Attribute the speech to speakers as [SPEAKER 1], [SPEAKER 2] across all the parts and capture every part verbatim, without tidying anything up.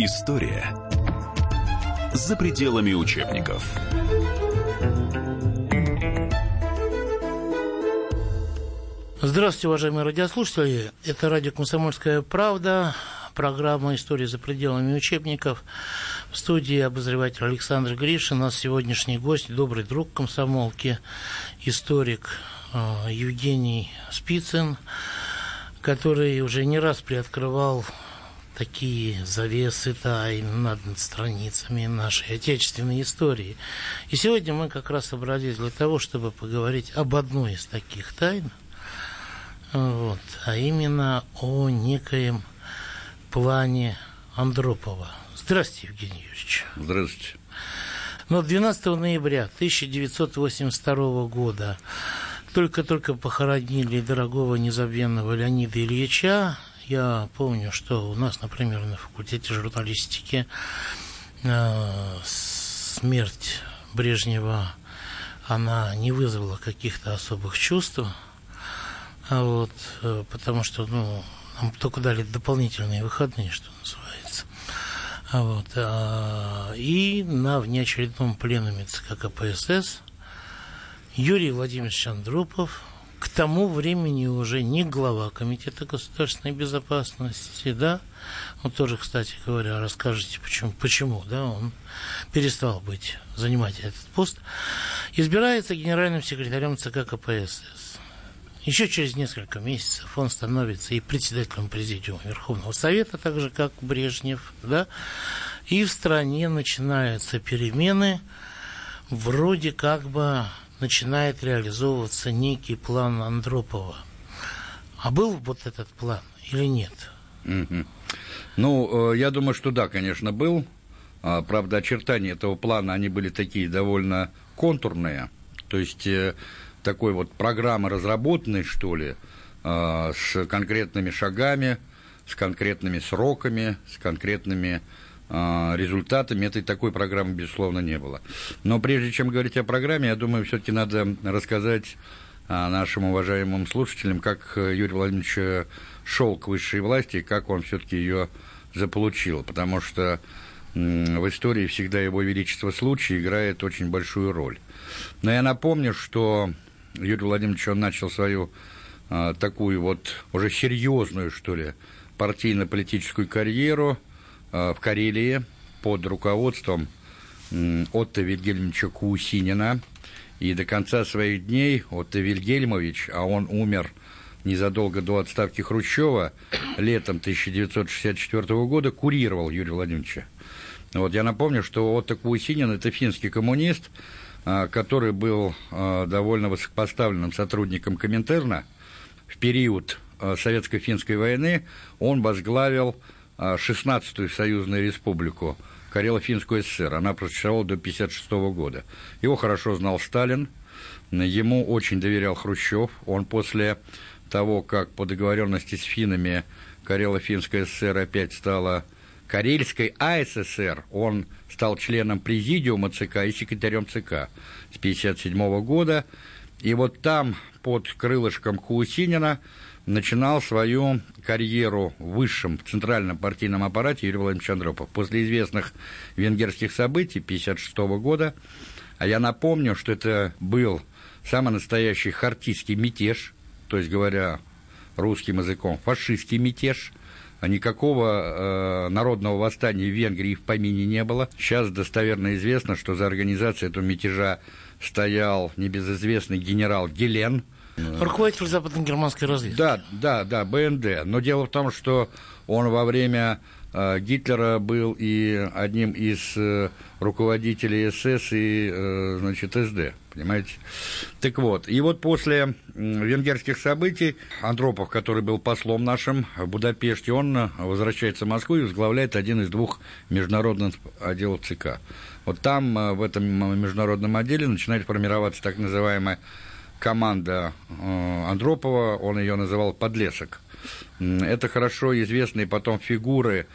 [SPEAKER 1] История за пределами учебников.
[SPEAKER 2] Здравствуйте, уважаемые радиослушатели. Это радио «Комсомольская правда», программа «История за пределами учебников». В студии обозреватель Александр Гришин. У нас сегодняшний гость, добрый друг комсомолки, историк Евгений Спицын, который уже не раз приоткрывал такие завесы тайн над страницами нашей отечественной истории. И сегодня мы как раз собрались для того, чтобы поговорить об одной из таких тайн, вот, а именно о некоем плане Андропова. Здравствуйте, Евгений Юрьевич.
[SPEAKER 3] Здравствуйте.
[SPEAKER 2] Но двенадцатого ноября тысяча девятьсот восемьдесят второго года только-только похоронили дорогого незабвенного Леонида Ильича. Я помню, что у нас, например, на факультете журналистики э, смерть Брежнева, она не вызвала каких-то особых чувств, а вот, э, потому что, ну, нам только дали дополнительные выходные, что называется. А вот, а, и на внеочередном пленуме ЦК КПСС Юрий Владимирович Андропов, к тому времени уже не глава Комитета государственной безопасности, да, он тоже, кстати говоря, расскажете, почему, почему, да, он перестал быть, занимать этот пост, избирается генеральным секретарем ЦК КПСС. Еще через несколько месяцев он становится и председателем Президиума Верховного Совета, так же, как Брежнев, да, и в стране начинаются перемены, вроде как бы начинает реализовываться некий план Андропова. А был вот этот план или нет?
[SPEAKER 3] Mm-hmm. Ну, я думаю, что да, конечно, был. Правда, очертания этого плана, они были такие довольно контурные. То есть такой вот программы разработанной, что ли, с конкретными шагами, с конкретными сроками, с конкретными результатами. Этой такой программы, безусловно, не было. Но прежде чем говорить о программе, я думаю, все-таки надо рассказать нашим уважаемым слушателям, как Юрий Владимирович шел к высшей власти и как он все-таки ее заполучил. Потому что в истории всегда его величество случай играет очень большую роль. Но я напомню, что Юрий Владимирович, он начал свою такую вот уже серьезную, что ли, партийно-политическую карьеру в Карелии под руководством Отто Вильгельмовича Куусинина. И до конца своих дней Отто Вильгельмович, а он умер незадолго до отставки Хрущева, летом тысяча девятьсот шестьдесят четвёртого года, курировал Юрия Владимировича. Вот, я напомню, что Отто Куусинин – это финский коммунист, который был довольно высокопоставленным сотрудником Коминтерна. В период Советско-финской войны он возглавил шестнадцатую союзную республику, Карело-Финскую ССР. Она просуществовала до пятьдесят шестого года. Его хорошо знал Сталин, ему очень доверял Хрущев. Он после того, как по договоренности с финнами Карело-Финская ССР опять стала Карельской АССР, он стал членом президиума ЦК и секретарем ЦК с пятьдесят седьмого года. И вот там, под крылышком Куусинина, начинал свою карьеру в высшем центральном партийном аппарате Юрий Владимирович Андропов. После известных венгерских событий пятьдесят шестого года, а я напомню, что это был самый настоящий хартийский мятеж, то есть, говоря русским языком, фашистский мятеж, а никакого э, народного восстания в Венгрии в помине не было. Сейчас достоверно известно, что за организацией этого мятежа стоял небезызвестный генерал Гелен,
[SPEAKER 2] руководитель западно-германской разведки.
[SPEAKER 3] Да, да, да, БНД. Но дело в том, что он во время э, Гитлера был и одним из э, руководителей СС и, э, значит, СД, понимаете? Так вот, и вот после э, венгерских событий Андропов, который был послом нашим в Будапеште, он возвращается в Москву и возглавляет один из двух международных отделов ЦК. Вот там, э, в этом международном отделе, начинает формироваться так называемая команда Андропова, он ее называл «Подлесок». Это хорошо известные потом фигуры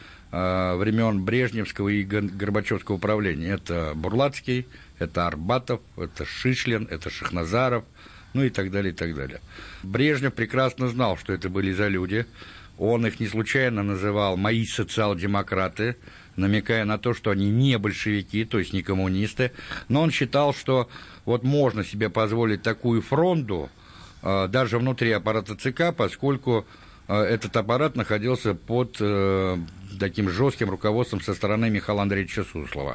[SPEAKER 3] времен Брежневского и Горбачевского правления. Это Бурлацкий, это Арбатов, это Шишлин, это Шахназаров, ну и так далее, и так далее. Брежнев прекрасно знал, что это были за люди. Он их не случайно называл «мои социал-демократы». намекая на то, что они не большевики, то есть не коммунисты. Но он считал, что вот можно себе позволить такую фронту э, даже внутри аппарата ЦК, поскольку э, этот аппарат находился под э, таким жестким руководством со стороны Михаила Андреевича Суслова.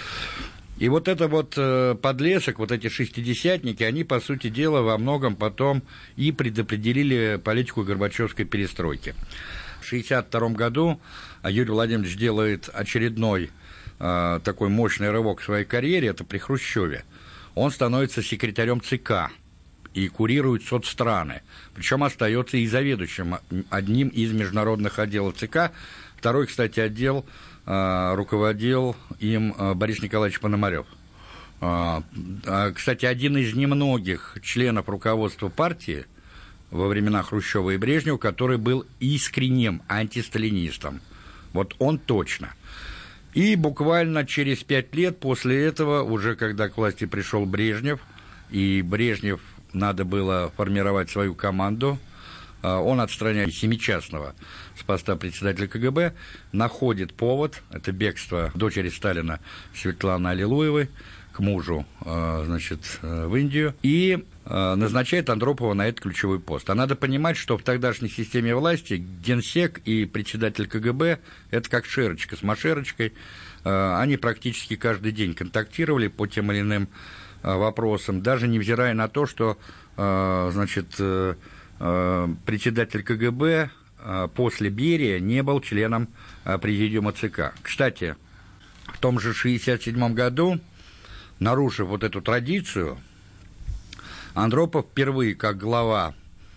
[SPEAKER 3] И вот это вот э, подлесок, вот эти шестидесятники, они, по сути дела, во многом потом и предопределили политику Горбачевской перестройки. В шестьдесят втором году Юрий Владимирович делает очередной э, такой мощный рывок в своей карьере, это при Хрущеве. Он становится секретарем ЦК и курирует соцстраны, причем остается и заведующим одним из международных отделов ЦК. Второй, кстати, отдел э, руководил им э, Борис Николаевич Пономарев. Э, э, кстати, один из немногих членов руководства партии во времена Хрущева и Брежнева, который был искренним антисталинистом. Вот он точно. И буквально через пять лет после этого, уже когда к власти пришел Брежнев, и Брежнев надо было формировать свою команду, он отстраняет Семичастного с поста председателя КГБ, находит повод, это бегство дочери Сталина Светланы Аллилуевой к мужу, значит, в Индию, и назначает Андропова на этот ключевой пост. А надо понимать, что в тогдашней системе власти генсек и председатель КГБ – это как шерочка с машерочкой. Они практически каждый день контактировали по тем или иным вопросам, даже невзирая на то, что, значит, председатель КГБ после Берия не был членом президиума ЦК. Кстати, в том же шестьдесят седьмом году, нарушив вот эту традицию, Андропов впервые как глава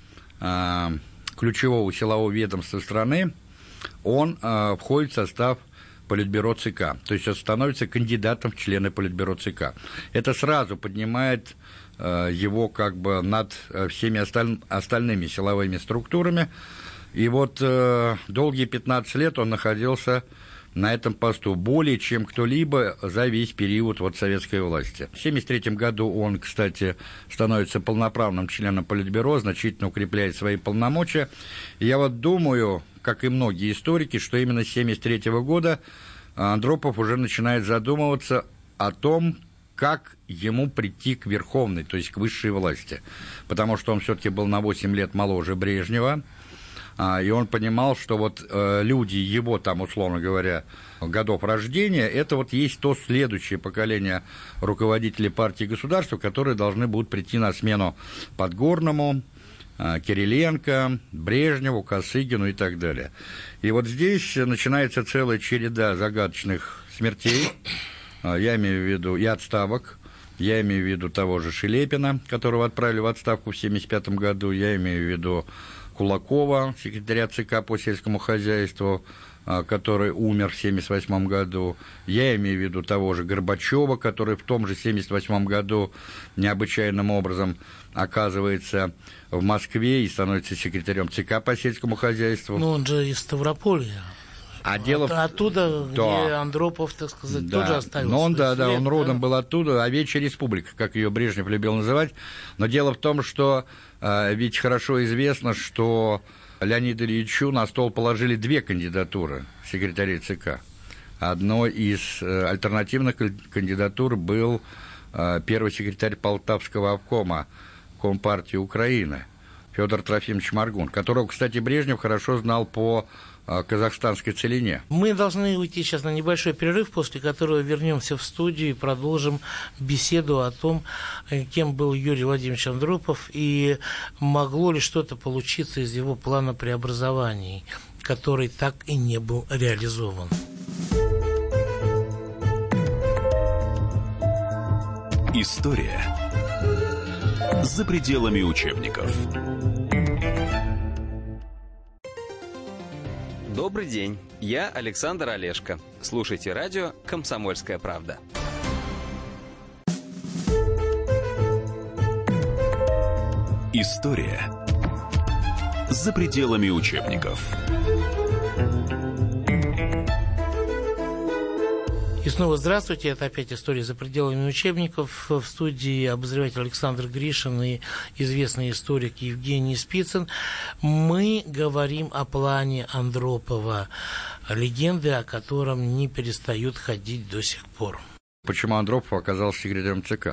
[SPEAKER 3] э, ключевого силового ведомства страны, он э, входит в состав Политбюро ЦК, то есть он становится кандидатом в члены Политбюро ЦК. Это сразу поднимает э, его как бы над всеми осталь... остальными силовыми структурами, и вот э, долгие пятнадцать лет он находился на этом посту более чем кто-либо за весь период вот советской власти. В семьдесят третьем году он, кстати, становится полноправным членом Политбюро, значительно укрепляет свои полномочия. И я вот думаю, как и многие историки, что именно с семьдесят третьего года Андропов уже начинает задумываться о том, как ему прийти к верховной, то есть к высшей власти. Потому что он все-таки был на восемь лет моложе Брежнева. И он понимал, что вот э, люди его, там, условно говоря, годов рождения, это вот есть то следующее поколение руководителей партии и государства, которые должны будут прийти на смену Подгорному, э, Кириленко, Брежневу, Косыгину и так далее. И вот здесь начинается целая череда загадочных смертей, э, я имею в виду и отставок, я имею в виду того же Шелепина, которого отправили в отставку в семьдесят пятом году, я имею в виду Кулакова, секретаря ЦК по сельскому хозяйству, который умер в семьдесят восьмом году. Я имею в виду того же Горбачева, который в том же семьдесят восьмом году необычайным образом оказывается в Москве и становится секретарем ЦК по сельскому хозяйству.
[SPEAKER 2] Ну, он же из Ставрополья.
[SPEAKER 3] А дело в...
[SPEAKER 2] Оттуда, да. Где Андропов, так сказать, да. тоже оставился.
[SPEAKER 3] Но он, да,
[SPEAKER 2] след,
[SPEAKER 3] да, он
[SPEAKER 2] да?
[SPEAKER 3] родом был оттуда, овечья республика, как ее Брежнев любил называть. Но дело в том, что э, ведь хорошо известно, что Леониду Ильичу на стол положили две кандидатуры секретарей ЦК. Одной из э, альтернативных кандидатур был э, первый секретарь Полтавского обкома Компартии Украины Федор Трофимович Моргун, которого, кстати, Брежнев хорошо знал по казахстанской целине.
[SPEAKER 2] Мы должны уйти сейчас на небольшой перерыв, после которого вернемся в студию и продолжим беседу о том, кем был Юрий Владимирович Андропов и могло ли что-то получиться из его плана преобразований, который так и не был реализован.
[SPEAKER 1] История за пределами учебников.
[SPEAKER 4] Добрый день, я Александр Олешко. Слушайте радио «Комсомольская правда».
[SPEAKER 1] История за пределами учебников.
[SPEAKER 2] И снова здравствуйте, это опять «История за пределами учебников». В студии обозреватель Александр Гришин и известный историк Евгений Спицын. Мы говорим о плане Андропова. легенды, о котором не перестают ходить до сих пор.
[SPEAKER 3] Почему Андропов оказался секретарем ЦК?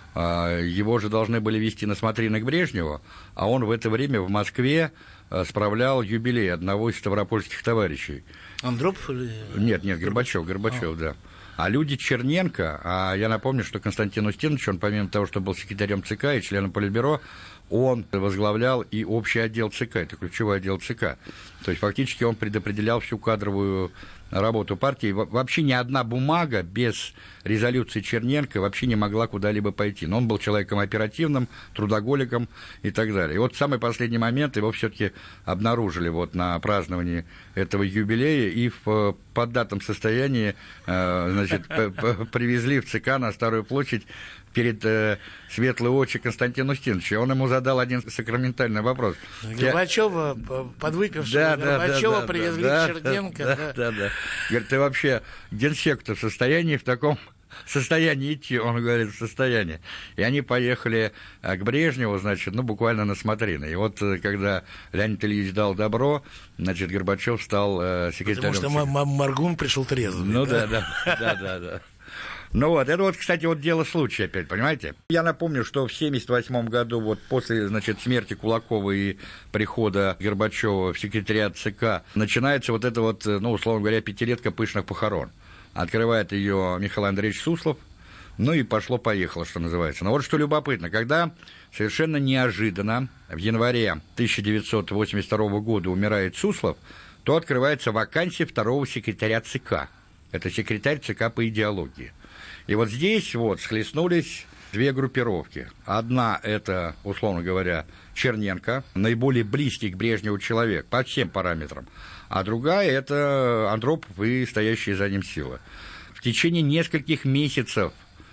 [SPEAKER 3] Его же должны были вести на смотрины к Брежневу, а он в это время в Москве справлял юбилей одного из ставропольских товарищей.
[SPEAKER 2] Андропов или...
[SPEAKER 3] Нет, нет, Горбачев, Горбачев, а. да. А люди Черненко, а я напомню, что Константин Устинович, он помимо того, что был секретарем ЦК и членом Политбюро, он возглавлял и общий отдел ЦК, это ключевой отдел ЦК. То есть фактически он предопределял всю кадровую работу партии. Вообще ни одна бумага без резолюции Черненко вообще не могла куда-либо пойти. Но он был человеком оперативным, трудоголиком и так далее. И вот в самый последний момент его все-таки обнаружили вот на праздновании этого юбилея и в поддатом состоянии значит, привезли в ЦК на Старую площадь перед э, светлые очи Константина Устиновича. Он ему задал один сакраментальный вопрос.
[SPEAKER 2] Горбачева, подвыпившего да, Горбачева, да, привезли да, Черненко. Да, да.
[SPEAKER 3] Да, да. Говорит, ты вообще генсек-то в состоянии в таком состоянии идти? Он говорит, в состоянии. И они поехали к Брежневу, значит, ну, буквально на смотрины. И вот, когда Леонид Ильич дал добро, значит, Горбачев стал э, секретарем.
[SPEAKER 2] Потому что м- Маргун пришел трезвый.
[SPEAKER 3] Ну, да, да, да, да, да. Ну вот, это вот, кстати, вот дело случая опять, понимаете? Я напомню, что в семьдесят восьмом году, вот после, значит, смерти Кулакова и прихода Горбачева в секретариат ЦК, начинается вот эта вот, ну, условно говоря, пятилетка пышных похорон. Открывает ее Михаил Андреевич Суслов, ну и пошло-поехало, что называется. Но вот что любопытно, когда совершенно неожиданно в январе тысяча девятьсот восемьдесят второго года умирает Суслов, то открывается вакансия второго секретаря ЦК. Это секретарь ЦК по идеологии. И вот здесь вот схлестнулись две группировки. Одна – это, условно говоря, Черненко, наиболее близкий к Брежневу человек по всем параметрам. А другая – это Андропов и стоящие за ним силы. В течение нескольких месяцев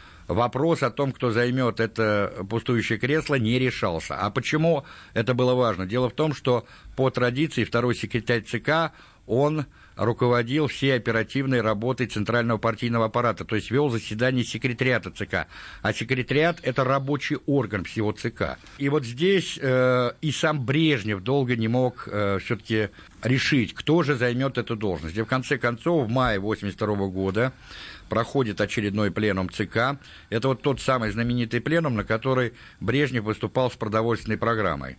[SPEAKER 3] вопрос о том, кто займет это пустующее кресло, не решался. А почему это было важно? Дело в том, что по традиции второй секретарь ЦК, он руководил всей оперативной работой Центрального партийного аппарата, то есть вел заседание секретариата ЦК. А секретариат – это рабочий орган всего ЦК. И вот здесь э, и сам Брежнев долго не мог э, все-таки решить, кто же займет эту должность. И в конце концов, в мае восемьдесят второго года проходит очередной пленум ЦК. Это вот тот самый знаменитый пленум, на который Брежнев выступал с продовольственной программой.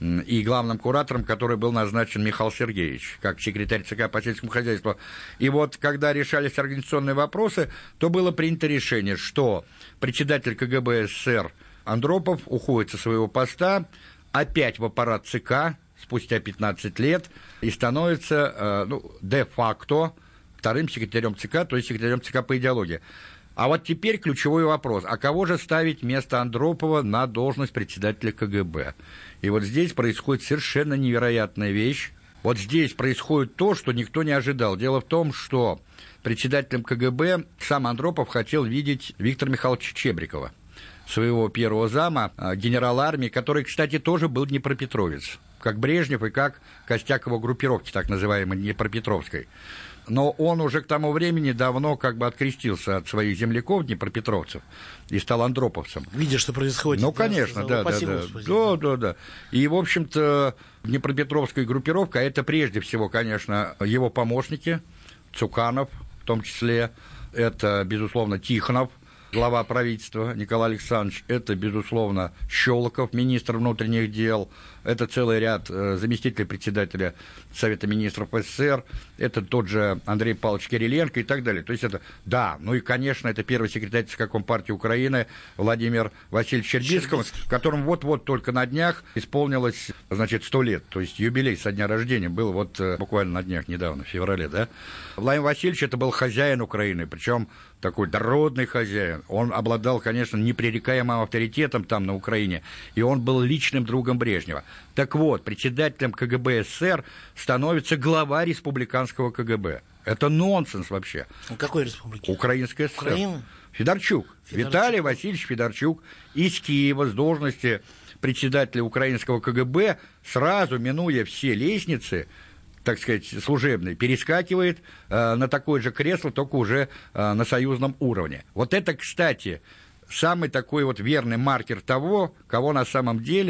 [SPEAKER 3] И главным куратором, который был назначен Михаил Сергеевич, как секретарь ЦК по сельскому хозяйству. И вот, когда решались организационные вопросы, то было принято решение, что председатель КГБ СССР Андропов уходит со своего поста опять в аппарат ЦК спустя пятнадцать лет и становится, ну, де-факто вторым секретарем ЦК, то есть секретарем ЦК по идеологии. А вот теперь ключевой вопрос. А кого же ставить вместо Андропова на должность председателя КГБ? И вот здесь происходит совершенно невероятная вещь. Вот здесь происходит то, что никто не ожидал. Дело в том, что председателем КГБ сам Андропов хотел видеть Виктора Михайловича Чебрикова, своего первого зама, генерала армии, который, кстати, тоже был днепропетровец, как Брежнев и как костяк его группировки, так называемой Днепропетровской. Но он уже к тому времени давно как бы открестился от своих земляков, днепропетровцев, и стал андроповцем.
[SPEAKER 2] Видя, что происходит.
[SPEAKER 3] Ну, конечно, да, да, да. Да, да, да. И, в общем-то, Днепропетровская группировка, это прежде всего, конечно, его помощники, Цуканов в том числе, это, безусловно, Тихонов, глава правительства Николай Александрович, это, безусловно, Щелоков, министр внутренних дел, это целый ряд э, заместителей председателя Совета министров СССР, это тот же Андрей Павлович Кириленко и так далее. То есть это, да, ну и, конечно, это первый секретарь ЦК Компартии Украины Владимир Васильевич Щербицкий, которому вот-вот только на днях исполнилось, значит, сто лет, то есть юбилей со дня рождения был вот э, буквально на днях, недавно, в феврале, да. Владимир Васильевич это был хозяин Украины, причем такой дородный хозяин. Он обладал, конечно, непререкаемым авторитетом там на Украине, и он был личным другом Брежнева. Так вот, председателем КГБ СССР становится глава республиканского КГБ. Это нонсенс вообще.
[SPEAKER 2] Какой республики?
[SPEAKER 3] Украинская ССР.
[SPEAKER 2] Украина?
[SPEAKER 3] Федорчук. Федорчук. Виталий Васильевич Федорчук из Киева с должности председателя украинского КГБ, сразу минуя все лестницы, так сказать, служебный, перескакивает э, на такое же кресло, только уже э, на союзном уровне. Вот это, кстати, самый такой вот верный маркер того, кого на самом деле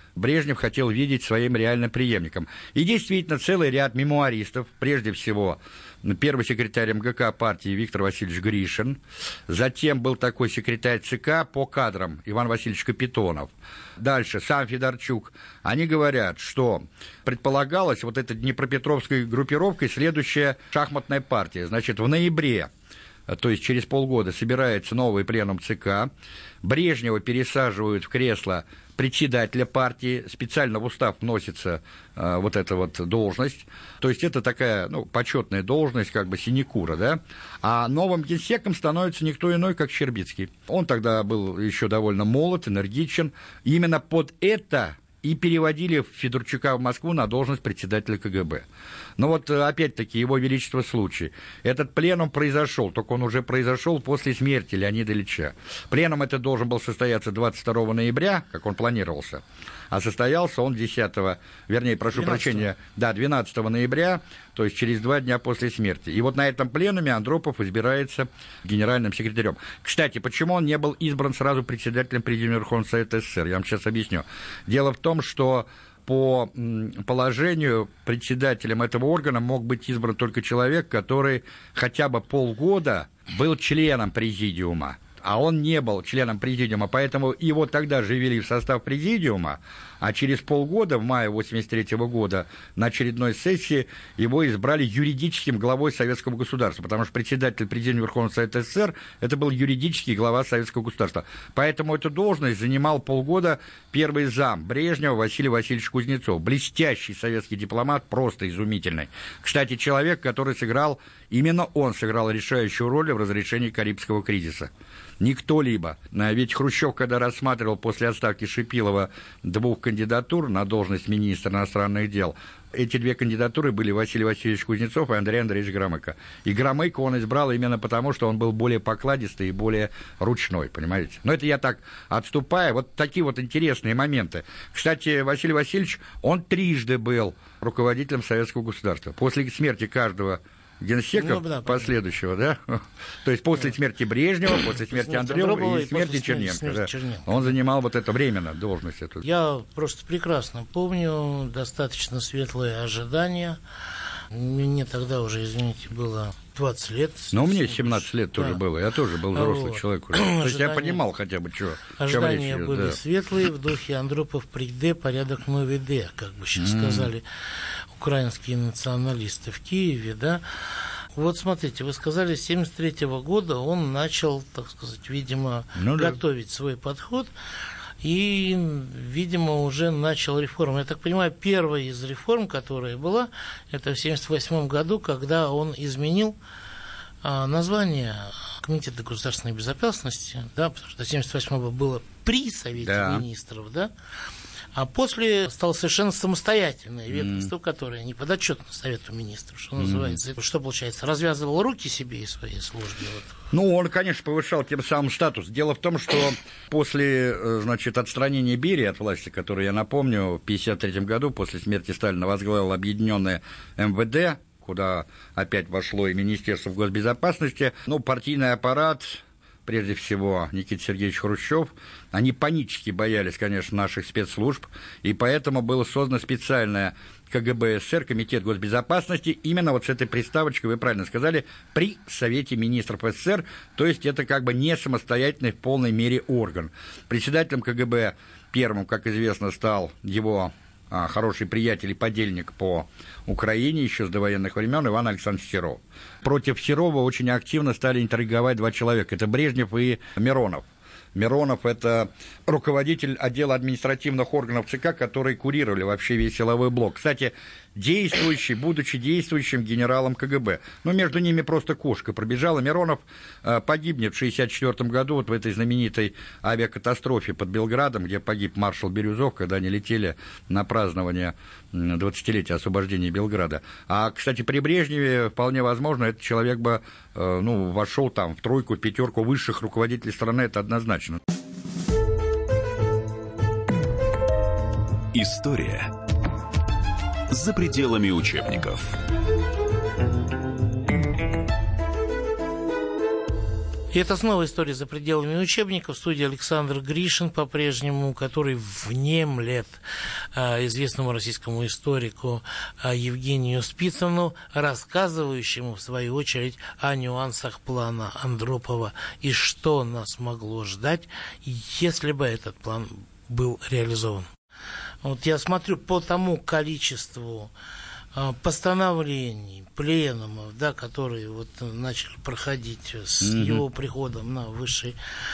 [SPEAKER 3] Брежнев хотел видеть своим реальным преемником. И действительно, целый ряд мемуаристов, прежде всего, первый секретарь МГК партии Виктор Васильевич Гришин, затем был такой секретарь ЦК по кадрам Иван Васильевич Капитонов, дальше сам Федорчук. Они говорят, что предполагалось вот этой днепропетровской группировкой следующая шахматная партия. Значит, в ноябре, то есть через полгода, собирается новый пленум ЦК, Брежнева пересаживают в кресло председателя партии, специально в устав вносится э, вот эта вот должность, то есть это такая, ну, почетная должность, как бы синекура, да, а новым генсеком становится никто иной, как Щербицкий. Он тогда был еще довольно молод, энергичен, именно под это и переводили Федорчука в Москву на должность председателя КГБ. Но вот, опять-таки, его величество случай. Этот пленум произошел, только он уже произошел после смерти Леонида Ильича. Пленум это должен был состояться двадцать второго ноября, как он планировался, а состоялся он десятого, вернее, прошу двенадцатого. Прощения, да, двенадцатого ноября, то есть через два дня после смерти. И вот на этом пленуме Андропов избирается генеральным секретарем. Кстати, почему он не был избран сразу председателем Президиума Верховного Совета СССР? Я вам сейчас объясню. Дело в том, что по положению председателем этого органа мог быть избран только человек, который хотя бы полгода был членом президиума, а он не был членом президиума, поэтому его тогда же ввели в состав президиума, а через полгода, в мае восемьдесят третьего года, на очередной сессии его избрали юридическим главой Советского государства, потому что председатель Президиума Верховного Совета СССР это был юридический глава Советского государства. Поэтому эту должность занимал полгода первый зам Брежнева Василий Васильевич Кузнецов, блестящий советский дипломат, просто изумительный. Кстати, человек, который сыграл, именно он сыграл решающую роль в разрешении Карибского кризиса. Не кто-либо. Ведь Хрущев, когда рассматривал после отставки Шипилова двух кандидатур на должность министра иностранных дел, эти две кандидатуры были Василий Васильевич Кузнецов и Андрей Андреевич Громыко. И Громыко он избрал именно потому, что он был более покладистый и более ручной, понимаете? Но это я так отступаю. Вот такие вот интересные моменты. Кстати, Василий Васильевич, он трижды был руководителем советского государства. После смерти каждого генсека ну, да, последующего, да? То есть после смерти Брежнева, после смерти Андропова и смерти Черненко. Смерти да. Черненко. Он занимал вот это временно должность. Эту.
[SPEAKER 2] Я просто прекрасно помню, достаточно светлые ожидания. Мне тогда уже, извините, было двадцать лет.
[SPEAKER 3] Ну, мне семнадцать лет тоже да. было, я тоже был взрослый вот. человек. Уже. То есть я понимал хотя бы, что
[SPEAKER 2] ожидания
[SPEAKER 3] речь
[SPEAKER 2] были
[SPEAKER 3] да.
[SPEAKER 2] светлые, в духе Андропов приде, порядок не веде, как бы сейчас mm. сказали украинские националисты в Киеве, да. Вот смотрите, вы сказали, с семьдесят третьего года он начал, так сказать, видимо, ну, готовить да. свой подход и, видимо, уже начал реформу. Я так понимаю, первая из реформ, которая была, это в семьдесят восьмом году, когда он изменил а, название Комитета государственной безопасности, да, потому что до семьдесят восьмого было при Совете да. министров, да, а после стало совершенно самостоятельное ведомство, mm. которое не подотчетно Совету министров, что mm. называется. Что получается? Развязывал руки себе и своей службе? Вот.
[SPEAKER 3] Ну, он, конечно, повышал тем самым статус. Дело в том, что после, значит, отстранения Берии от власти, которое, я напомню, в пятьдесят третьем году, после смерти Сталина, возглавил объединенное эм вэ дэ, куда опять вошло и Министерство госбезопасности, ну, партийный аппарат, прежде всего Никита Сергеевич Хрущев, они панически боялись, конечно, наших спецслужб, и поэтому было создано специальное ка гэ бэ эс эс эр, Комитет госбезопасности, именно вот с этой приставочкой, вы правильно сказали, при Совете министров эс эс эс эр, то есть это как бы не самостоятельный в полной мере орган. Председателем ка гэ бэ первым, как известно, стал его а, хороший приятель и подельник по Украине еще с довоенных времен Иван Александрович Серов. Против Серова очень активно стали интриговать два человека, это Брежнев и Миронов. Миронов – это руководитель отдела административных органов ЦК, которые курировали вообще весь силовой блок. Кстати, действующий, будучи действующим генералом ка гэ бэ. Но между ними просто кошка пробежала. Миронов погибнет в шестьдесят четвёртом году вот в этой знаменитой авиакатастрофе под Белградом, где погиб маршал Бирюзов, когда они летели на празднование двадцатилетия освобождения Белграда. А, кстати, при Брежневе вполне возможно, этот человек бы ну, вошел там в тройку, в пятерку высших руководителей страны, это однозначно.
[SPEAKER 1] История за пределами учебников.
[SPEAKER 2] И это снова история за пределами учебников. В студии Александр Гришин по-прежнему, который внемлет а, известному российскому историку а, Евгению Спицыну, рассказывающему, в свою очередь, о нюансах плана Андропова и что нас могло ждать, если бы этот план был реализован. Вот я смотрю по тому количеству постановлений, пленумов, да, которые вот начали проходить с mm-hmm. его приходом на высший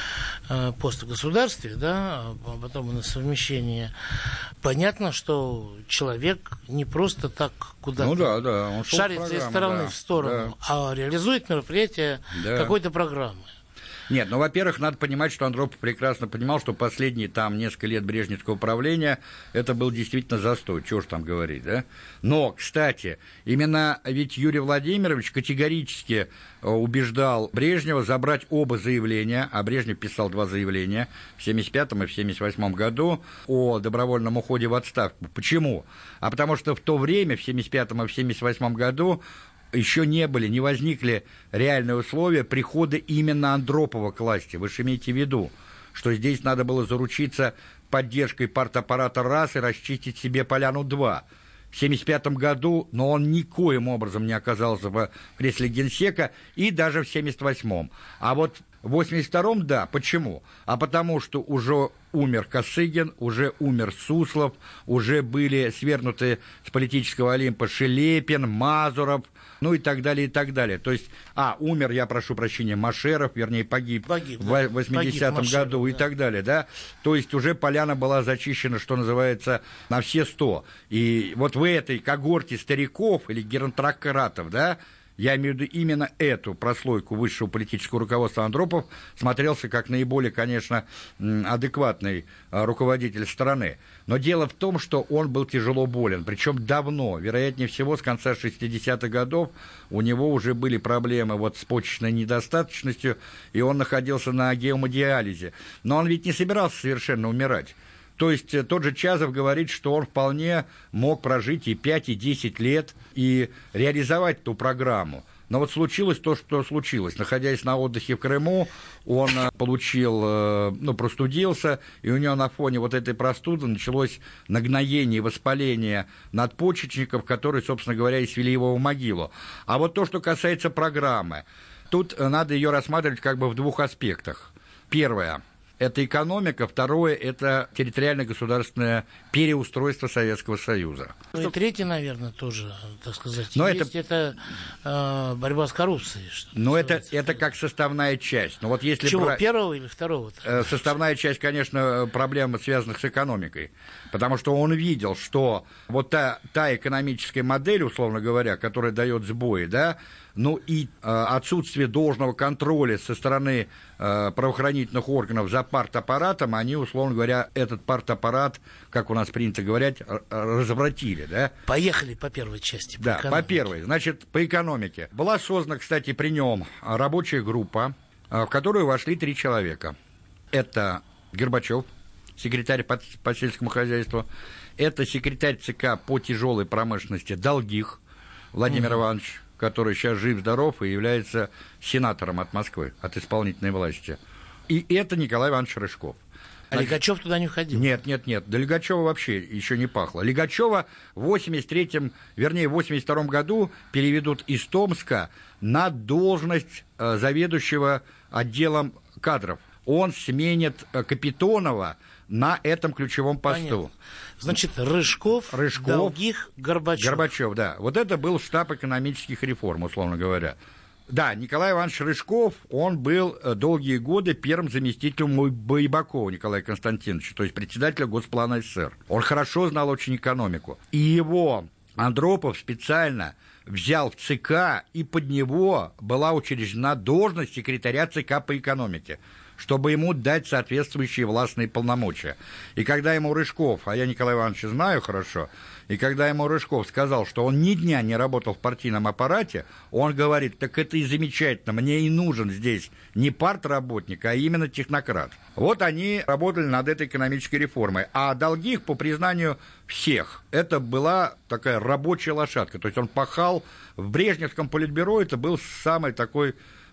[SPEAKER 2] э, пост в государстве, да, а потом и на совмещение, понятно, что человек не просто так куда-то
[SPEAKER 3] ну, да, да. Он
[SPEAKER 2] шарит из стороны
[SPEAKER 3] да,
[SPEAKER 2] в сторону, да. а реализует мероприятие да. какой-то программы.
[SPEAKER 3] Нет, ну, во-первых, надо понимать, что Андропов прекрасно понимал, что последние там несколько лет брежневского правления это был действительно застой, чего ж там говорить, да? Но, кстати, именно ведь Юрий Владимирович категорически убеждал Брежнева забрать оба заявления, а Брежнев писал два заявления в семьдесят пятом и в семьдесят восьмом году о добровольном уходе в отставку. Почему? А потому что в то время, в семьдесят пятом и в семьдесят восьмом году, еще не были, не возникли реальные условия прихода именно Андропова к власти. Вы же имеете в виду, что здесь надо было заручиться поддержкой партаппарата раз и расчистить себе поляну два. В семьдесят пятом году, но он никоим образом не оказался в кресле генсека, и даже в семьдесят восьмом. А вот в восемьдесят втором, да, почему? А потому что уже умер Косыгин, уже умер Суслов, уже были свергнуты с политического Олимпа Шелепин, Мазуров, ну и так далее, и так далее. То есть, а, умер, я прошу прощения, Машеров, вернее, погиб, погиб в восьмидесятом году Машеров, и да. так далее, да. То есть, уже поляна была зачищена, что называется, на все сто. И вот в этой когорте стариков или геронтократов, да, я имею в виду именно эту прослойку высшего политического руководства Андропов смотрелся как наиболее, конечно, адекватный руководитель страны. Но дело в том, что он был тяжело болен, причем давно, вероятнее всего, с конца шестидесятых годов у него уже были проблемы вот с почечной недостаточностью, и он находился на гемодиализе. Но он ведь не собирался совершенно умирать. То есть тот же Чазов говорит, что он вполне мог прожить и пять, и десять лет и реализовать ту программу. Но вот случилось то, что случилось. Находясь на отдыхе в Крыму, он получил, ну, простудился, и у него на фоне вот этой простуды началось нагноение и воспаление надпочечников, которые, собственно говоря, и свели его в могилу. А вот то, что касается программы, тут надо ее рассматривать как бы в двух аспектах. Первое – это экономика, второе – это территориально-государственное переустройство Советского Союза.
[SPEAKER 2] Ну и третье, наверное, тоже, так сказать,
[SPEAKER 3] но
[SPEAKER 2] есть
[SPEAKER 3] это,
[SPEAKER 2] это э, борьба с коррупцией.
[SPEAKER 3] Ну, это, это как составная часть. Но вот если
[SPEAKER 2] чего,
[SPEAKER 3] про...
[SPEAKER 2] первого или второго?
[SPEAKER 3] Составная часть, конечно, проблем, связанных с экономикой. Потому что он видел, что вот та, та экономическая модель, условно говоря, которая дает сбои, да, ну и э, отсутствие должного контроля со стороны э, правоохранительных органов за партаппаратом, они, условно говоря, этот партаппарат, как у нас принято говорить, развратили, да?
[SPEAKER 2] Поехали по первой части. По
[SPEAKER 3] да,
[SPEAKER 2] экономике.
[SPEAKER 3] по первой. Значит, по экономике. Была создана, кстати, при нем рабочая группа, э, в которую вошли три человека. Это Горбачев, секретарь по, по сельскому хозяйству, это секретарь ЦК по тяжелой промышленности Долгих Владимир угу. Иванович, который сейчас жив-здоров и является сенатором от Москвы, от исполнительной власти. И это Николай Иванович Рыжков.
[SPEAKER 2] А Лигачев туда не входил?
[SPEAKER 3] Нет, нет, нет, до Лигачева вообще еще не пахло. Лигачева в восемьдесят третьем, вернее, в восемьдесят втором году переведут из Томска на должность э, заведующего отделом кадров. Он сменит э, Капитонова на этом ключевом посту.
[SPEAKER 2] Понятно. Значит, Рыжков,
[SPEAKER 3] Рыжков,
[SPEAKER 2] Долгих, Горбачев.
[SPEAKER 3] Горбачев, да. Вот это был штаб экономических реформ, условно говоря. Да, Николай Иванович Рыжков, он был долгие годы первым заместителем Байбакова Николая Константиновича, то есть председателя Госплана СССР. Он хорошо знал очень экономику. И его Андропов специально взял в ЦК, и под него была учреждена должность секретаря ЦК по экономике, чтобы ему дать соответствующие властные полномочия. И когда ему Рыжков, а я Николая Ивановича знаю хорошо, и когда ему Рыжков сказал, что он ни дня не работал в партийном аппарате, он говорит, так это и замечательно, мне и нужен здесь не партработник, а именно технократ. Вот они работали над этой экономической реформой. А Долгих, по признанию всех, это была такая рабочая лошадка, то есть он пахал в Брежневском политбюро, это был самый такой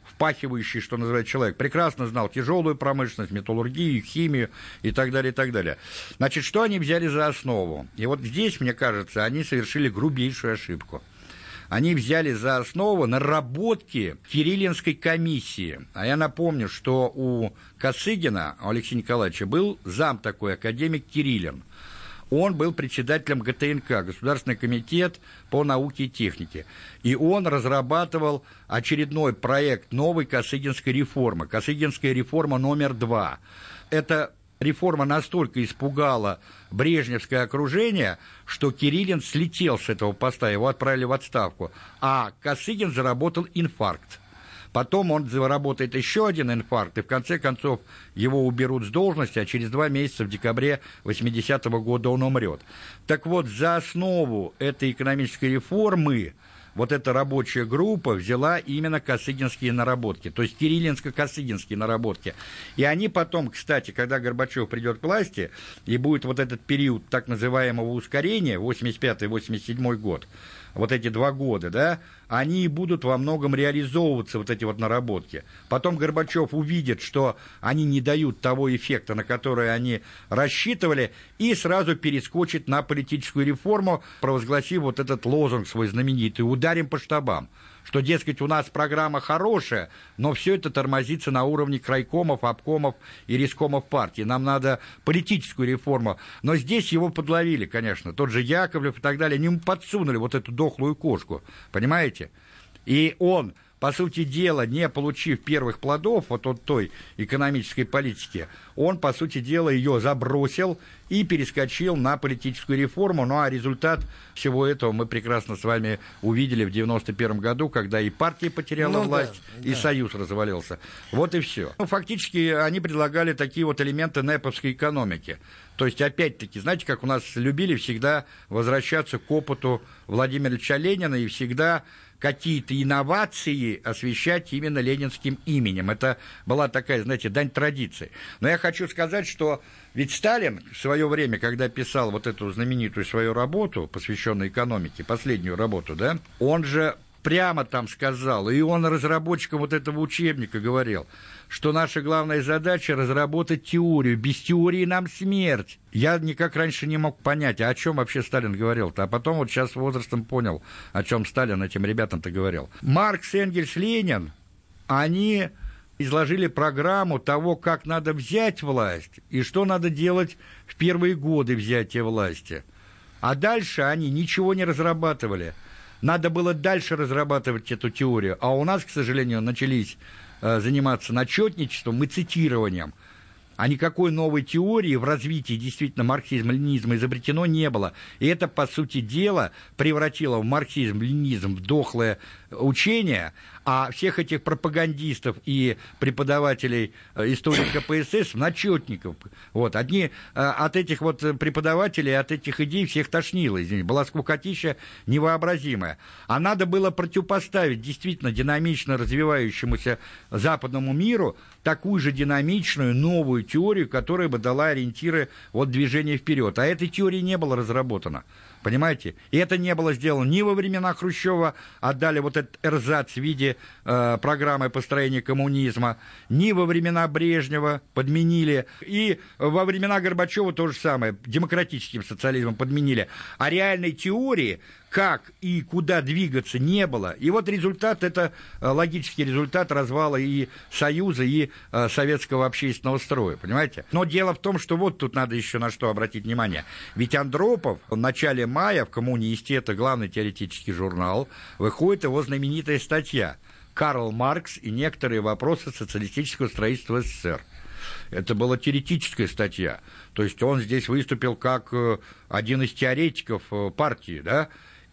[SPEAKER 3] впахивающий, что называется, человек, прекрасно знал тяжелую промышленность, металлургию, химию и так далее, и так далее. Значит, что они взяли за основу? И вот здесь, мне кажется, они совершили грубейшую ошибку. Они взяли за основу наработки Кириллинской комиссии. А я напомню, что у Косыгина, у Алексея Николаевича, был зам такой, академик Кириллин. Он был председателем гэ тэ эн ка, Государственный комитет по науке и технике. И он разрабатывал очередной проект новой Косыгинской реформы. Косыгинская реформа номер два. Это реформа настолько испугала брежневское окружение, что Кириллин слетел с этого поста, его отправили в отставку, а Косыгин заработал инфаркт. Потом он заработает еще один инфаркт, и в конце концов его уберут с должности, а через два месяца, в декабре восьмидесятого года, он умрет. Так вот, за основу этой экономической реформы вот эта рабочая группа взяла именно косыгинские наработки, то есть кириллинско-косыгинские наработки. И они потом, кстати, когда Горбачев придет к власти, и будет вот этот период так называемого ускорения, восемьдесят пятый — восемьдесят седьмой год, вот эти два года, да, они будут во многом реализовываться, вот эти вот наработки. Потом Горбачев увидит, что они не дают того эффекта, на который они рассчитывали, и сразу перескочит на политическую реформу, провозгласив вот этот лозунг свой знаменитый «Ударим по штабам», что, дескать, у нас программа хорошая, но все это тормозится на уровне крайкомов, обкомов и рискомов партии. Нам надо политическую реформу. Но здесь его подловили, конечно. Тот же Яковлев и так далее. Они ему подсунули вот эту дохлую кошку. Понимаете? И он, по сути дела, не получив первых плодов вот от той экономической политики, он, по сути дела, ее забросил и перескочил на политическую реформу. Ну, а результат всего этого мы прекрасно с вами увидели в девяносто первом году, когда и партия потеряла ну, власть, да, и да. Союз развалился. Вот и все. Ну, фактически, они предлагали такие вот элементы нэповской экономики. То есть, опять-таки, знаете, как у нас любили всегда возвращаться к опыту Владимира Ильича Ленина и всегда какие-то инновации освещать именно ленинским именем. Это была такая, знаете, дань традиции. Но я хочу сказать, что ведь Сталин в свое время, когда писал вот эту знаменитую свою работу, посвященную экономике, последнюю работу, да, он же прямо там сказал, и он разработчикам вот этого учебника говорил, что наша главная задача — разработать теорию. Без теории нам смерть. Я никак раньше не мог понять, а о чем вообще Сталин говорил-то. А потом вот сейчас возрастом понял, о чем Сталин этим ребятам-то говорил. Маркс, Энгельс, Ленин, они изложили программу того, как надо взять власть и что надо делать в первые годы взятия власти. А дальше они ничего не разрабатывали. Надо было дальше разрабатывать эту теорию. А у нас, к сожалению, начались э, заниматься начетничеством и цитированием. А никакой новой теории в развитии действительно марксизма-ленинизма изобретено не было. И это, по сути дела, превратило в марксизм-ленинизм в дохлое учение, а всех этих пропагандистов и преподавателей истории ка пэ эс эс в начетников. Вот. Одни от этих вот преподавателей, от этих идей всех тошнило, извините, была скукотища невообразимая. А надо было противопоставить действительно динамично развивающемуся западному миру такую же динамичную новую теорию, которая бы дала ориентиры вот движения вперед. А этой теории не было разработано. Понимаете? И это не было сделано ни во времена Хрущева, отдали вот этот эрзац в виде э, программы построения коммунизма, ни во времена Брежнева подменили, и во времена Горбачева то же самое, демократическим социализмом подменили. А реальной теории, как и куда двигаться, не было. И вот результат, это логический результат развала и Союза, и э, советского общественного строя, понимаете? Но дело в том, что вот тут надо еще на что обратить внимание. Ведь Андропов в начале мая в «Коммунисте», это главный теоретический журнал, выходит его знаменитая статья «Карл Маркс и некоторые вопросы социалистического строительства эс эс эс эр». Это была теоретическая статья. То есть он здесь выступил как один из теоретиков партии, да?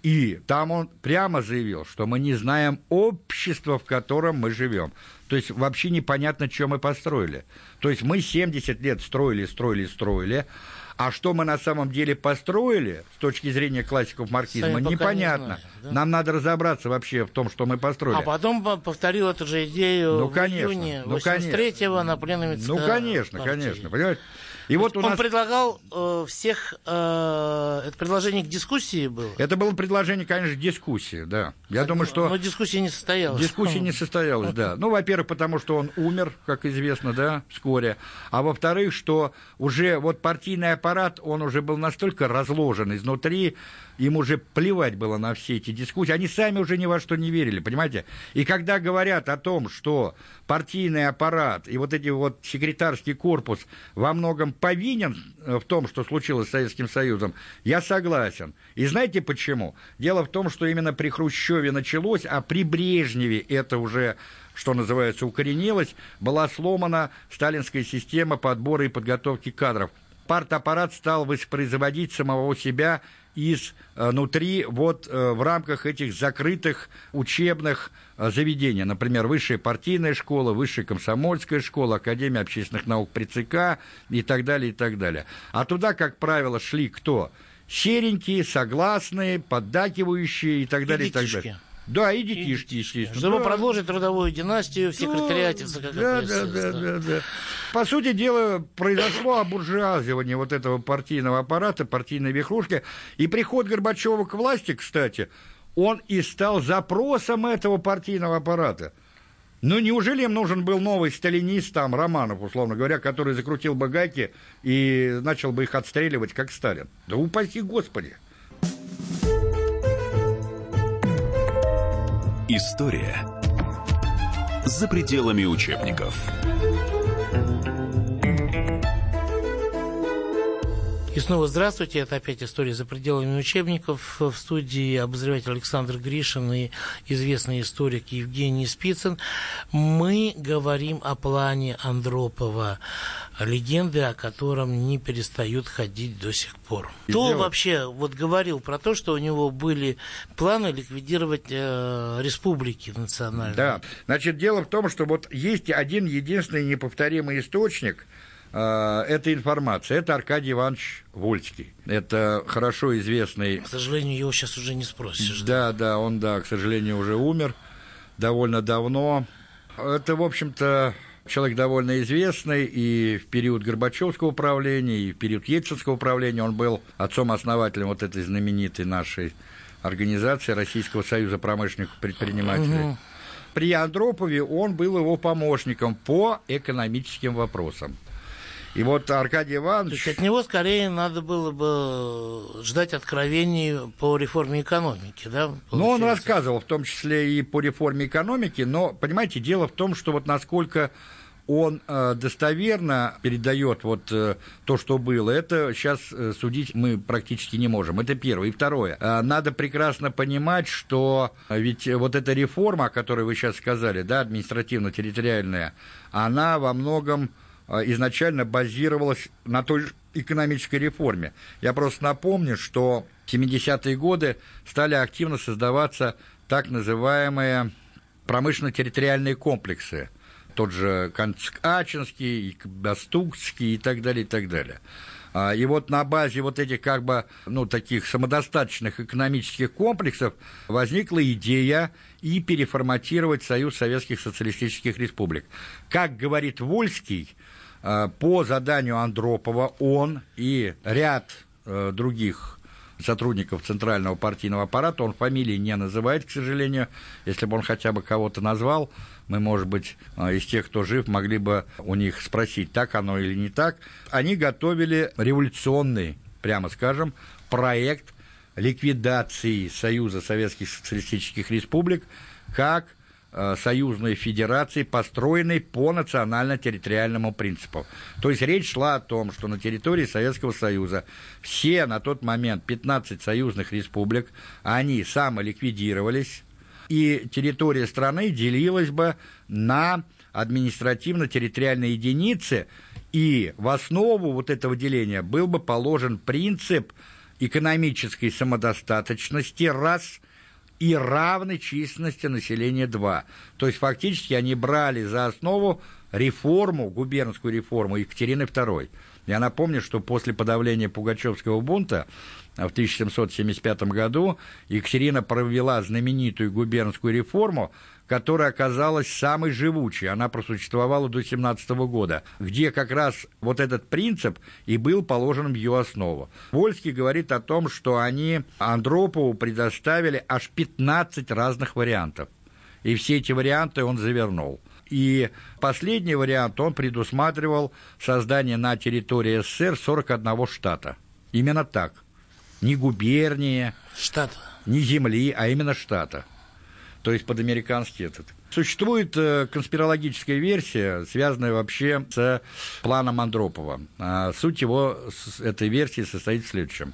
[SPEAKER 3] И там он прямо заявил, что мы не знаем общества, в котором мы живем. То есть вообще непонятно, что мы построили. То есть мы семьдесят лет строили, строили, строили, а что мы на самом деле построили, с точки зрения классиков марксизма, Сами непонятно. Не знаем, да? Нам надо разобраться вообще в том, что мы построили.
[SPEAKER 2] А потом повторил эту же идею
[SPEAKER 3] ну,
[SPEAKER 2] в
[SPEAKER 3] конечно,
[SPEAKER 2] июне
[SPEAKER 3] ну,
[SPEAKER 2] восемьдесят третьего на пленуме ЦК.
[SPEAKER 3] Ну, конечно,
[SPEAKER 2] партии.
[SPEAKER 3] конечно, понимаете? И вот у
[SPEAKER 2] Он
[SPEAKER 3] нас...
[SPEAKER 2] предлагал э, всех... Э, это предложение к дискуссии было?
[SPEAKER 3] Это было предложение, конечно, к дискуссии, да. Я думаю, что...
[SPEAKER 2] Но дискуссия не состоялась.
[SPEAKER 3] Дискуссия не состоялась, да. Ну, во-первых, потому что он умер, как известно, да, вскоре. А во-вторых, что уже вот партийный аппарат, он уже был настолько разложен изнутри, им уже плевать было на все эти дискуссии. Они сами уже ни во что не верили, понимаете? И когда говорят о том, что партийный аппарат и вот эти вот секретарский корпус во многом повинен в том, что случилось с Советским Союзом, я согласен. И знаете почему? Дело в том, что именно при Хрущеве началось, а при Брежневе это уже, что называется, укоренилось, была сломана сталинская система подбора и подготовки кадров. Партаппарат стал воспроизводить самого себя изнутри, вот в рамках этих закрытых учебных заведений. Например, высшая партийная школа, высшая комсомольская школа, Академия общественных наук при ЦК и так далее, и так далее. А туда, как правило, шли кто? Серенькие, согласные, поддакивающие и так далее, и, и так далее. Да, и детишки, естественно.
[SPEAKER 2] Чтобы
[SPEAKER 3] да.
[SPEAKER 2] продолжить трудовую династию в секретариате ЦК
[SPEAKER 3] да, да, да, да, да. По сути дела, произошло обуржуазивание вот этого партийного аппарата, партийной верхушки. И приход Горбачева к власти, кстати, он и стал запросом этого партийного аппарата. Ну, неужели им нужен был новый сталинист, там, Романов, условно говоря, который закрутил бы гайки и начал бы их отстреливать, как Сталин? Да упаси Господи!
[SPEAKER 1] История за пределами учебников.
[SPEAKER 2] И снова здравствуйте, это опять «История за пределами учебников». В студии обозреватель Александр Гришин и известный историк Евгений Спицын. Мы говорим о плане Андропова, легенды, о котором не перестают ходить до сих пор. Кто вообще вот говорил про то, что у него были планы ликвидировать э, республики национальные?
[SPEAKER 3] Да, значит, дело в том, что вот есть один единственный неповторимый источник этой информации. Это Аркадий Иванович Вольский. Это хорошо известный...
[SPEAKER 2] К сожалению, его сейчас уже не спросишь.
[SPEAKER 3] Да, да, он, да, к сожалению, уже умер довольно давно. Это, в общем-то, человек довольно известный, и в период Горбачевского управления, и в период Ельцинского управления он был отцом-основателем вот этой знаменитой нашей организации Российского союза промышленных предпринимателей. Угу. При Андропове он был его помощником по экономическим вопросам. И вот Аркадий Иванович...
[SPEAKER 2] То есть от него скорее надо было бы ждать откровений по реформе экономики, да? Получается?
[SPEAKER 3] Ну, он рассказывал, в том числе и по реформе экономики, но, понимаете, дело в том, что вот насколько он э, достоверно передает вот э, то, что было, это сейчас э, судить мы практически не можем. Это первое. И второе. Э, надо прекрасно понимать, что ведь вот эта реформа, о которой вы сейчас сказали, да, административно-территориальная, она во многом изначально базировалась на той же экономической реформе. Я просто напомню, что в семидесятые годы стали активно создаваться так называемые промышленно-территориальные комплексы. Тот же Камчатский, Бастукский и так далее, и так далее. И вот на базе вот этих как бы, ну, таких самодостаточных экономических комплексов возникла идея и переформатировать Союз Советских Социалистических Республик. Как говорит Вольский, по заданию Андропова он и ряд других сотрудников Центрального партийного аппарата, он фамилии не называет, к сожалению, если бы он хотя бы кого-то назвал, мы, может быть, из тех, кто жив, могли бы у них спросить, так оно или не так. Они готовили революционный, прямо скажем, проект ликвидации Союза Советских Социалистических Республик как союзной федерации, построенной по национально-территориальному принципу. То есть речь шла о том, что на территории Советского Союза все на тот момент пятнадцать союзных республик, они самоликвидировались, и территория страны делилась бы на административно-территориальные единицы, и в основу вот этого деления был бы положен принцип экономической самодостаточности, раз, и равной численности населения два. То есть фактически они брали за основу реформу, губернскую реформу Екатерины второй. Я напомню, что после подавления Пугачевского бунта в тысяча семьсот семьдесят пятом году Екатерина провела знаменитую губернскую реформу, которая оказалась самой живучей. Она просуществовала до семнадцатого года, где как раз вот этот принцип и был положен в ее основу. Вольский говорит о том, что они Андропову предоставили аж пятнадцать разных вариантов. И все эти варианты он завернул. И последний вариант, он предусматривал создание на территории СССР сорок одного штата. Именно так. Не губернии,
[SPEAKER 2] штата,
[SPEAKER 3] не земли, а именно штата. То есть под американский этот. Существует э, конспирологическая версия, связанная вообще с планом Андропова. А суть его, с, этой версии состоит в следующем,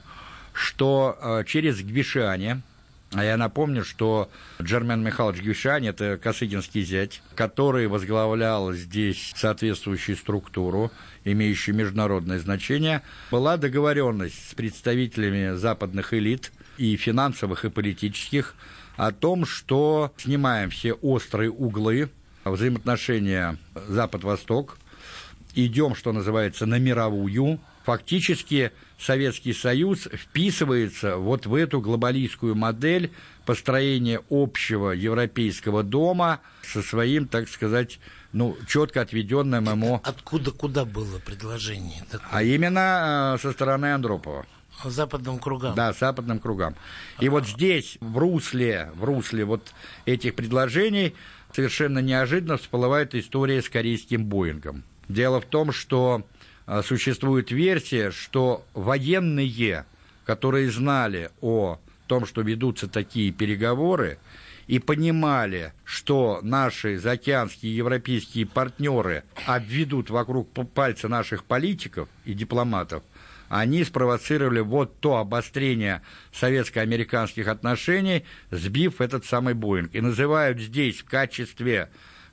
[SPEAKER 3] что э, через Гвишани, а я напомню, что Джермен Михайлович Гвишани – это косыгинский зять, который возглавлял здесь соответствующую структуру, имеющую международное значение, была договоренность с представителями западных элит, и финансовых, и политических, о том, что снимаем все острые углы взаимоотношения Запад-Восток, идем, что называется, на мировую. Фактически Советский Союз вписывается вот в эту глобалистскую модель построения общего европейского дома со своим, так сказать, ну, четко отведенным ему...
[SPEAKER 2] Откуда куда было предложение такое?
[SPEAKER 3] А именно со стороны Андропова.
[SPEAKER 2] Западным кругам.
[SPEAKER 3] Да, западным кругам. И вот здесь, в русле, в русле вот этих предложений, совершенно неожиданно всплывает история с корейским Боингом. Дело в том, что а, существует версия, что военные, которые знали о том, что ведутся такие переговоры, и понимали, что наши заокеанские европейские партнеры обведут вокруг пальца наших политиков и дипломатов, они спровоцировали вот то обострение советско-американских отношений, сбив этот самый Боинг. И называют здесь в качестве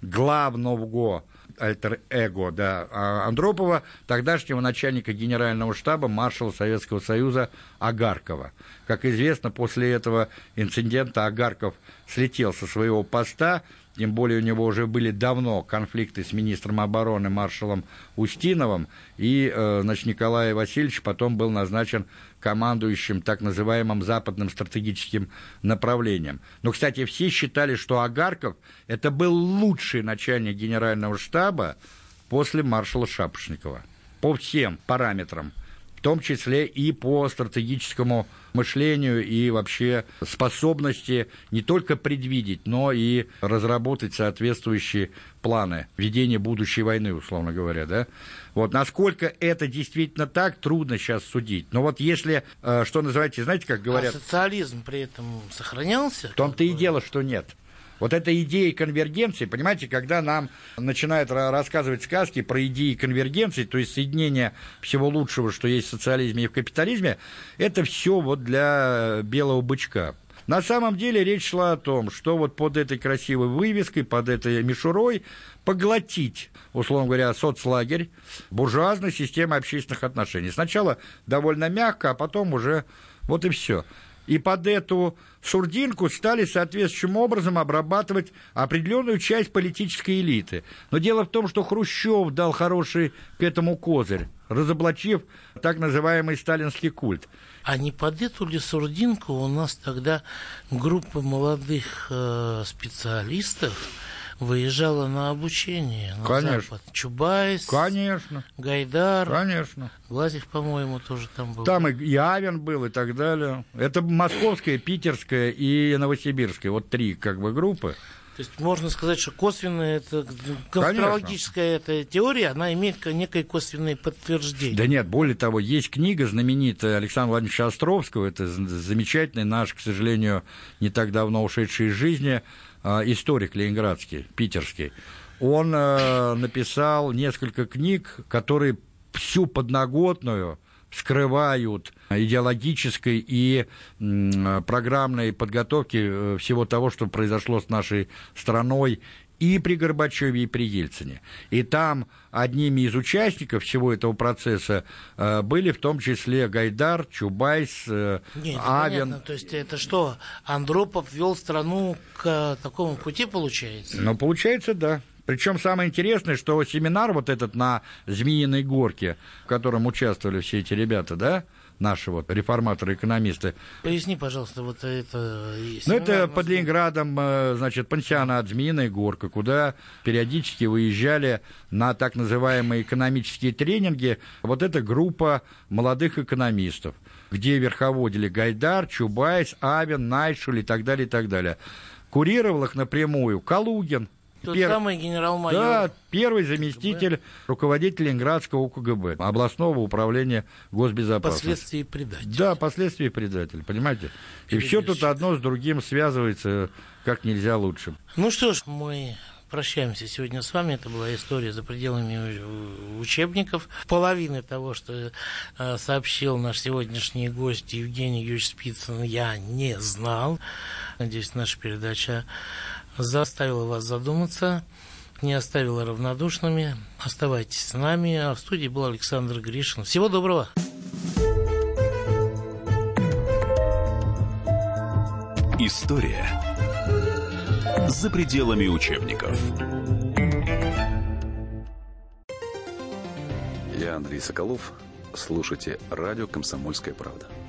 [SPEAKER 3] главного альтер-эго да, Андропова тогдашнего начальника генерального штаба маршала Советского Союза Агаркова. Как известно, после этого инцидента Агарков слетел со своего поста, тем более у него уже были давно конфликты с министром обороны маршалом Устиновым, и, значит, Николай Васильевич потом был назначен командующим так называемым западным стратегическим направлением. Но, кстати, все считали, что Агарков – это был лучший начальник генерального штаба после маршала Шапошникова по всем параметрам, в том числе и по стратегическому мышлению и вообще способности не только предвидеть, но и разработать соответствующие планы ведения будущей войны, условно говоря, да. Вот, насколько это действительно так, трудно сейчас судить. Но вот если, что называете, знаете, как говорят...
[SPEAKER 2] А социализм при этом сохранялся?
[SPEAKER 3] В том-то и дело, что нет. Вот эта идея конвергенции, понимаете, когда нам начинают рассказывать сказки про идеи конвергенции, то есть соединение всего лучшего, что есть в социализме и в капитализме, это все вот для белого бычка. На самом деле речь шла о том, что вот под этой красивой вывеской, под этой мишурой поглотить, условно говоря, соцлагерь буржуазной системы общественных отношений. Сначала довольно мягко, а потом уже вот и все. И под эту сурдинку стали соответствующим образом обрабатывать определенную часть политической элиты. Но дело в том, что Хрущев дал хороший к этому козырь, разоблачив так называемый сталинский культ.
[SPEAKER 2] А не под эту ли сурдинку у нас тогда группа молодых э, специалистов выезжала на обучение на
[SPEAKER 3] Конечно.
[SPEAKER 2] Запад? Чубайс,
[SPEAKER 3] Конечно.
[SPEAKER 2] Гайдар,
[SPEAKER 3] Конечно.
[SPEAKER 2] Глазьев, по-моему, тоже там был.
[SPEAKER 3] Там и Явин был, и так далее. Это московская, питерская и новосибирская. Вот три как бы группы.
[SPEAKER 2] То есть можно сказать, что косвенная, это конспирологическая эта теория, она имеет некое косвенное подтверждение.
[SPEAKER 3] Да нет, более того, есть книга знаменитая Александра Владимировича Островского, это замечательный наш, к сожалению, не так давно ушедший из жизни, историк ленинградский, питерский. Он написал несколько книг, которые всю подноготную скрывают идеологической и программной подготовки всего того, что произошло с нашей страной и при Горбачеве, и при Ельцине. И там одними из участников всего этого процесса были в том числе Гайдар, Чубайс,
[SPEAKER 2] Нет,
[SPEAKER 3] Авен.
[SPEAKER 2] Понятно. То есть это что, Андропов вел страну к такому пути, получается?
[SPEAKER 3] Ну, получается, да. Причем самое интересное, что семинар вот этот на Змеиной горке, в котором участвовали все эти ребята, да, наши вот реформаторы-экономисты.
[SPEAKER 2] Поясни, пожалуйста, вот это...
[SPEAKER 3] Ну, это под Ленинградом, значит, пансионат «Змеиная горка», куда периодически выезжали на так называемые экономические тренинги вот эта группа молодых экономистов, где верховодили Гайдар, Чубайс, Авен, Найшуль и так далее, и так далее. Курировал их напрямую Калугин.
[SPEAKER 2] Тот
[SPEAKER 3] Пер...
[SPEAKER 2] самый генерал-майор.
[SPEAKER 3] Да, первый заместитель руководителя Ленинградского УКГБ, областного управления госбезопасности.
[SPEAKER 2] Последствия предателя.
[SPEAKER 3] Да, последствия предателя, понимаете? И все тут одно с другим связывается как нельзя лучше.
[SPEAKER 2] Ну что ж, мы прощаемся сегодня с вами. Это была история за пределами учебников. Половины того, что э, сообщил наш сегодняшний гость Евгений Юрьевич Спицын, я не знал. Надеюсь, наша передача заставила вас задуматься, не оставила равнодушными. Оставайтесь с нами. А в студии был Александр Гришин. Всего доброго.
[SPEAKER 1] История за пределами учебников.
[SPEAKER 5] Я Андрей Соколов. Слушайте радио «Комсомольская правда».